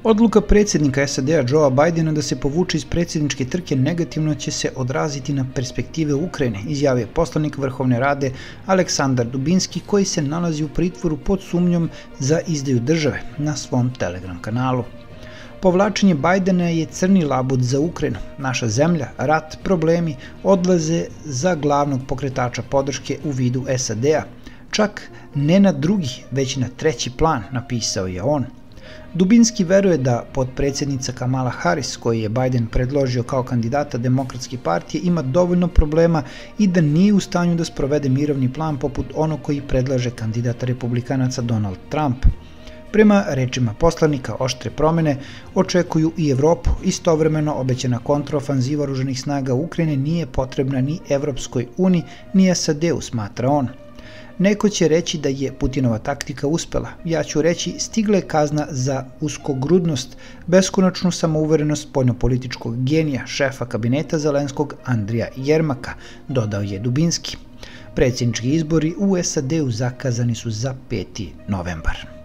Odluka predsjednika SAD-a Joea Bidena da se povuče iz predsjedničke trke negativno će se odraziti na perspektive Ukrajine, izjavio poslanik Vrhovne rade Aleksandar Dubinski, koji se nalazi u pritvoru pod sumnjom za izdaju države na svom Telegram kanalu. Povlačenje Bidena je crni labud za Ukrajinu. Naša zemlja, rat, problemi odlaze za glavnog pokretača podrške u vidu SAD-a. Čak ne na drugi, već na treći plan, napisao je on. Dubinski veruje da potpredsjednica Kamala Harris, koji je Biden predložio kao kandidata Demokratske partije, ima dovoljno problema i da nije u stanju da sprovede mirovni plan poput onog koji predlaže kandidata republikanaca Donald Trump. Prema rečima poslanika, oštre promene očekuju i Evropu. Istovremeno obećana kontraofanziva oružanih snaga Ukrajine nije potrebna ni Evropskoj uniji, ni SAD-u, smatra on. Neko će reći da je Putinova taktika uspela. Ja ću reći, stigla je kazna za uskogrudnost, beskonačnu samouverenost spoljnopolitičkog genija, šefa kabineta Zelenskog Andrija Jermaka, dodao je Dubinski. Predsjednički izbori u SAD-u zakazani su za 5. novembar.